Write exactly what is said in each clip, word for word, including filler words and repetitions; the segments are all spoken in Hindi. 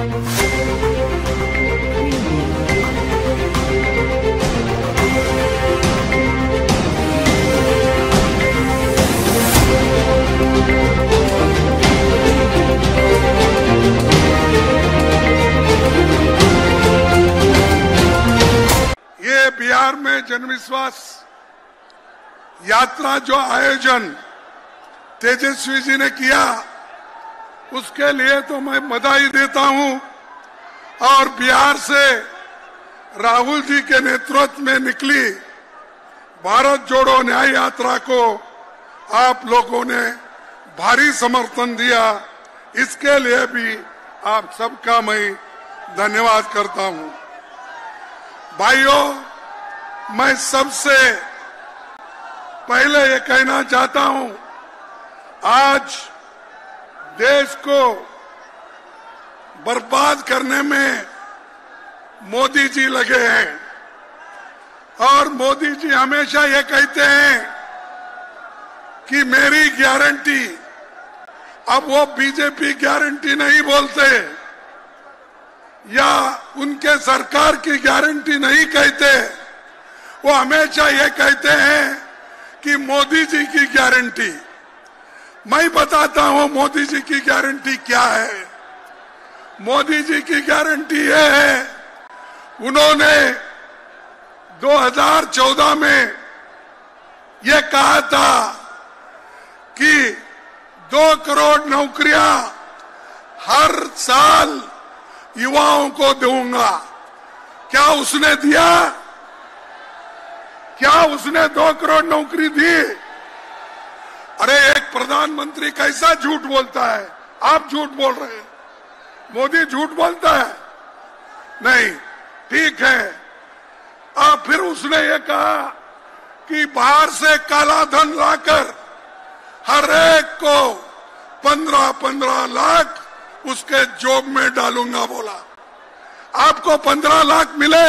बिहार में जनविश्वास यात्रा जो आयोजन तेजस्वी जी ने किया, उसके लिए तो मैं बधाई देता हूं। और बिहार से राहुल जी के नेतृत्व में निकली भारत जोड़ो न्याय यात्रा को आप लोगों ने भारी समर्थन दिया, इसके लिए भी आप सबका मैं धन्यवाद करता हूं। भाइयों, मैं सबसे पहले ये कहना चाहता हूं, आज देश को बर्बाद करने में मोदी जी लगे हैं। और मोदी जी हमेशा ये कहते हैं कि मेरी गारंटी, अब वो बीजेपी गारंटी नहीं बोलते या उनके सरकार की गारंटी नहीं कहते, वो हमेशा ये कहते हैं कि मोदी जी की गारंटी। मैं बताता हूं मोदी जी की गारंटी क्या है। मोदी जी की गारंटी ये है, उन्होंने दो हज़ार चौदह में ये कहा था कि दो करोड़ नौकरियां हर साल युवाओं को दूंगा। क्या उसने दिया? क्या उसने दो करोड़ नौकरी दी? अरे एक प्रधानमंत्री कैसा झूठ बोलता है? आप झूठ बोल रहे हैं, मोदी झूठ बोलता है? नहीं, ठीक है। अब फिर उसने ये कहा कि बाहर से काला धन लाकर हर एक को पंद्रह पंद्रह लाख उसके जॉब में डालूंगा बोला। आपको पंद्रह लाख मिले?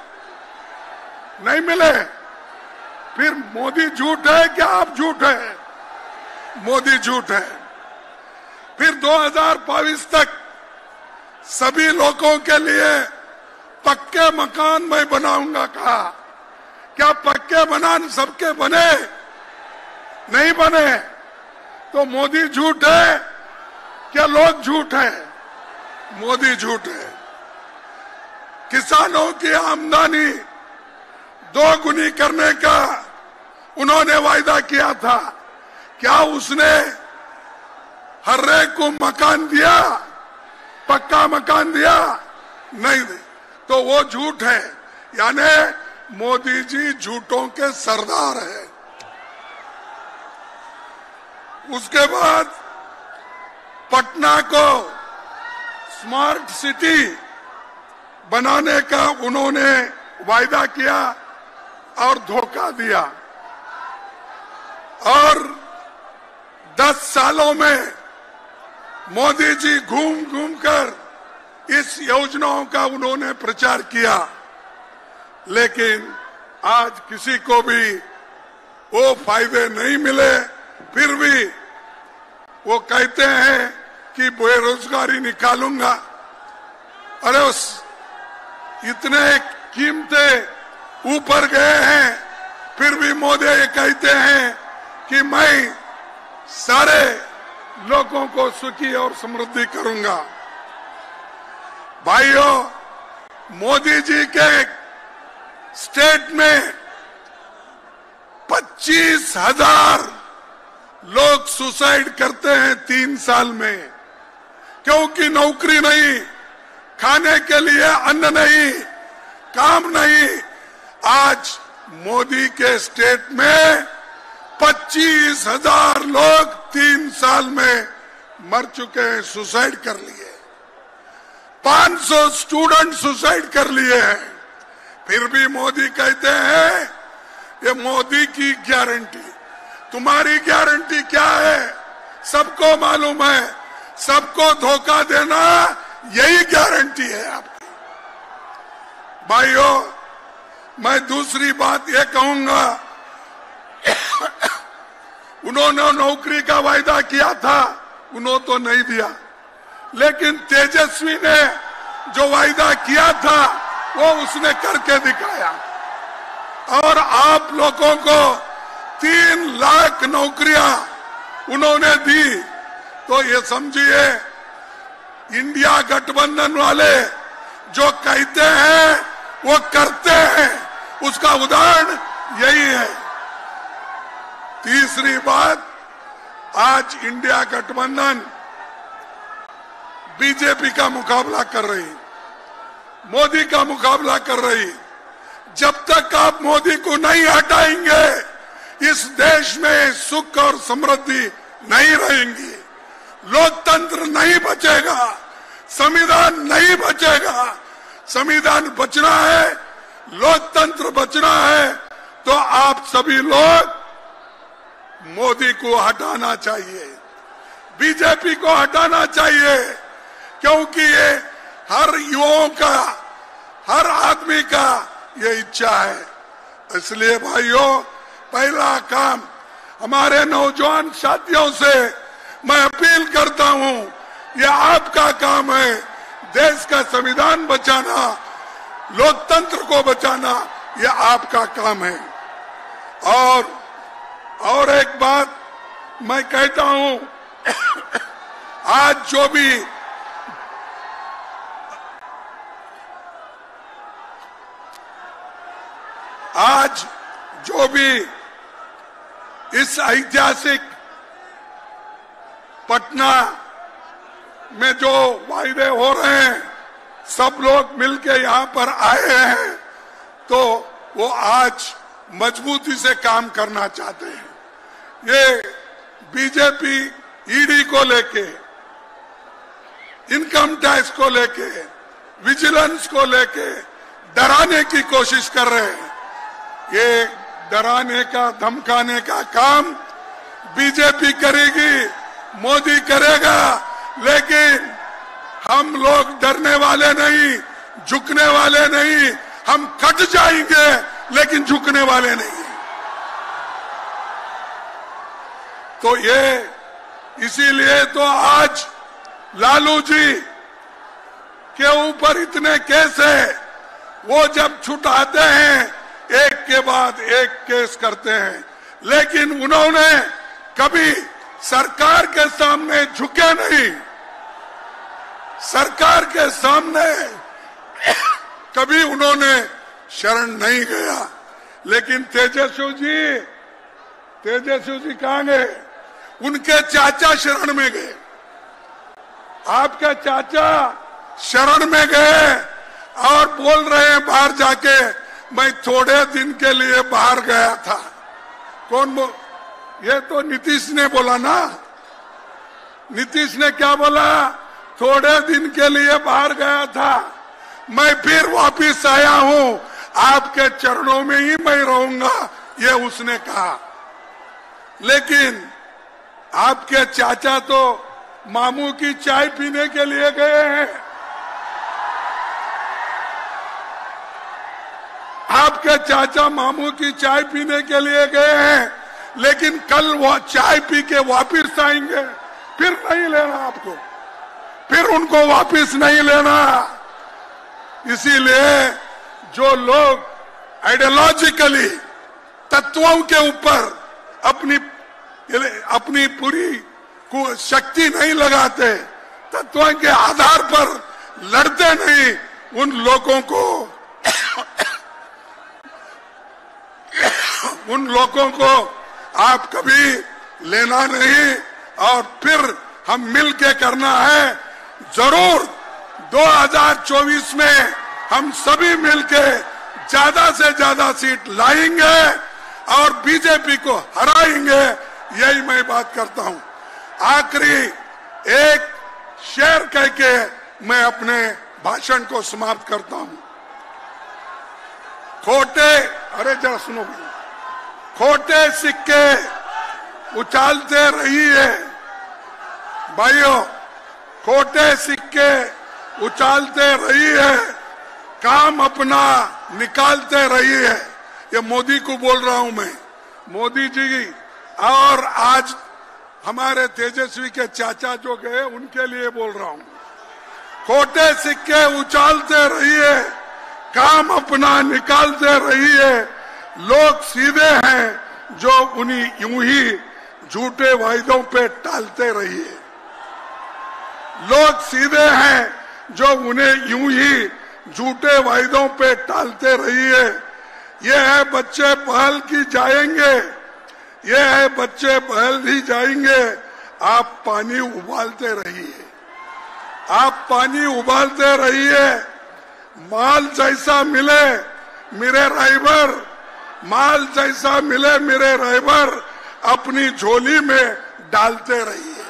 नहीं मिले। फिर मोदी झूठ है क्या आप झूठ है? मोदी झूठ है। फिर दो हज़ार बाईस तक सभी लोगों के लिए पक्के मकान मैं बनाऊंगा कहा। क्या पक्के मकान सबके बने? नहीं बने। तो मोदी झूठ है क्या लोग झूठ है? मोदी झूठ है। किसानों की आमदनी दो गुनी करने का उन्होंने वायदा किया था। क्या उसने हर एक को मकान दिया? पक्का मकान दिया? नहीं। तो वो झूठ है। यानी मोदी जी झूठों के सरदार है। उसके बाद पटना को स्मार्ट सिटी बनाने का उन्होंने वायदा किया और धोखा दिया। और दस सालों में मोदी जी घूम घूम कर इस योजनाओं का उन्होंने प्रचार किया, लेकिन आज किसी को भी वो फायदे नहीं मिले। फिर भी वो कहते हैं कि बेरोजगारी निकालूंगा। अरे उस इतने कीमतें ऊपर गए हैं, फिर भी मोदी ये कहते हैं कि मैं सारे लोगों को सुखी और समृद्धि करूंगा। भाइयों, मोदी जी के स्टेट में पच्चीस हजार लोग सुसाइड करते हैं तीन साल में, क्योंकि नौकरी नहीं, खाने के लिए अन्न नहीं, काम नहीं। आज मोदी के स्टेट में पच्चीस हजार लोग तीन साल में मर चुके हैं, सुसाइड कर लिए। पाँच सौ स्टूडेंट सुसाइड कर लिए हैं। फिर भी मोदी कहते हैं ये मोदी की गारंटी। तुम्हारी गारंटी क्या है? सबको मालूम है, सबको धोखा देना यही गारंटी है आपकी। भाइयों, मैं दूसरी बात ये कहूंगा, उन्होंने नौकरी का वायदा किया था, उन्होंने तो नहीं दिया, लेकिन तेजस्वी ने जो वायदा किया था वो उसने करके दिखाया। और आप लोगों को तीन लाख नौकरियां उन्होंने दी। तो ये समझिए, इंडिया गठबंधन वाले जो कहते हैं वो करते हैं, उसका उदाहरण यही है। तीसरी बात, आज इंडिया गठबंधन बीजेपी का मुकाबला कर रही, मोदी का मुकाबला कर रही। जब तक आप मोदी को नहीं हटाएंगे, इस देश में सुख और समृद्धि नहीं रहेंगी, लोकतंत्र नहीं बचेगा, संविधान नहीं बचेगा। संविधान बचना है, लोकतंत्र बचना है, तो आप सभी लोग मोदी को हटाना चाहिए, बीजेपी को हटाना चाहिए, क्योंकि ये हर युवाओं का, हर आदमी का ये इच्छा है। इसलिए भाइयों, पहला काम हमारे नौजवान साथियों से मैं अपील करता हूं, ये आपका काम है, देश का संविधान बचाना, लोकतंत्र को बचाना, ये आपका काम है। और और एक बात मैं कहता हूं, आज जो भी आज जो भी इस ऐतिहासिक पटना में जो वायदे हो रहे हैं, सब लोग मिलके यहाँ पर आए हैं, तो वो आज मजबूती से काम करना चाहते हैं। ये बीजेपी ईडी को लेके, इनकम टैक्स को लेके, विजिलेंस को लेके डराने की कोशिश कर रहे हैं। ये डराने का, धमकाने का काम बीजेपी करेगी, मोदी करेगा, लेकिन हम लोग डरने वाले नहीं, झुकने वाले नहीं। हम कट जाएंगे लेकिन झुकने वाले नहीं। तो ये इसीलिए तो आज लालू जी के ऊपर इतने केस है, वो जब छुटाते हैं एक के बाद एक केस करते हैं, लेकिन उन्होंने कभी सरकार के सामने झुके नहीं, सरकार के सामने कभी उन्होंने शरण नहीं गया। लेकिन तेजस्वी जी, तेजस्वी जी कहां गए? उनके चाचा शरण में गए, आपके चाचा शरण में गए और बोल रहे हैं बाहर जाके, मैं थोड़े दिन के लिए बाहर गया था। कौन बोल? ये तो नीतीश ने बोला ना। नीतीश ने क्या बोला? थोड़े दिन के लिए बाहर गया था, मैं फिर वापिस आया हूं, आपके चरणों में ही मैं रहूंगा, ये उसने कहा। लेकिन आपके चाचा तो मामू की चाय पीने के लिए गए हैं। आपके चाचा मामू की चाय पीने के लिए गए हैं, लेकिन कल वो चाय पी के वापिस आएंगे, फिर नहीं लेना आपको, फिर उनको वापिस नहीं लेना। इसीलिए जो लोग आइडियोलॉजिकली तत्वों के ऊपर अपनी अपनी पूरी शक्ति नहीं लगाते, तत्वों के आधार पर लड़ते नहीं, उन लोगों को उन लोगों को आप कभी लेना नहीं। और फिर हम मिल के करना है, जरूर दो हज़ार चौबीस में हम सभी मिलके ज्यादा से ज्यादा सीट लाएंगे और बीजेपी को हराएंगे, यही मैं बात करता हूं। आखिरी एक शेर कह के मैं अपने भाषण को समाप्त करता हूं। खोटे, अरे जरा सुनो, खोटे सिक्के उछालते रहिए भाइयों, खोटे सिक्के उछालते रहिए, काम अपना निकालते रहिए। ये मोदी को बोल रहा हूं मैं, मोदी जी। और आज हमारे तेजस्वी के चाचा जो गए, उनके लिए बोल रहा हूं, खोटे सिक्के उछालते रहिए, काम अपना निकालते रहिए। लोग सीधे हैं जो उन्हीं यूं ही झूठे वायदों पे टालते रहिए। लोग सीधे हैं जो उन्हें यूं ही झूठे वायदों पे टालते रहिए। ये है बच्चे पहल की जाएंगे, ये है बच्चे पहल ही जाएंगे। आप पानी उबालते रहिए, आप पानी उबालते रहिए। माल जैसा मिले मेरे राइबर, माल जैसा मिले मेरे राइबर, अपनी झोली में डालते रहिए।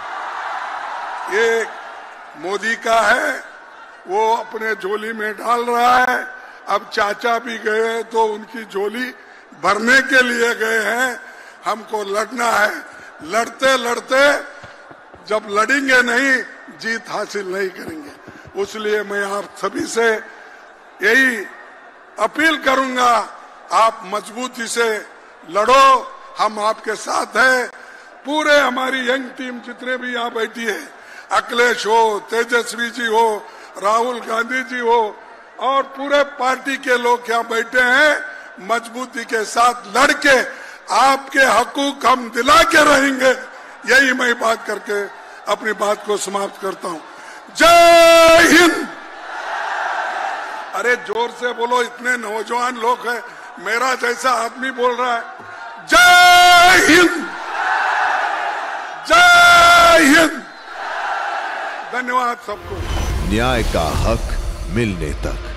ये मोदी का है, वो अपने झोली में डाल रहा है। अब चाचा भी गए तो उनकी झोली भरने के लिए गए हैं। हमको लड़ना है, लड़ते लड़ते जब लड़ेंगे नहीं, जीत हासिल नहीं करेंगे। इसलिए मैं आप सभी से यही अपील करूंगा, आप मजबूती से लड़ो, हम आपके साथ हैं। पूरे हमारी यंग टीम जितने भी यहाँ बैठी है, अखिलेश हो, तेजस्वी जी हो, राहुल गांधी जी हो और पूरे पार्टी के लोग यहाँ बैठे हैं, मजबूती के साथ लड़के आपके हकूक हम दिला के रहेंगे। यही मैं बात करके अपनी बात को समाप्त करता हूँ। जय हिंद। अरे जोर से बोलो, इतने नौजवान लोग हैं, मेरा जैसा आदमी बोल रहा है। जय हिंद, जय हिंद। धन्यवाद सबको। न्याय का हक मिलने तक।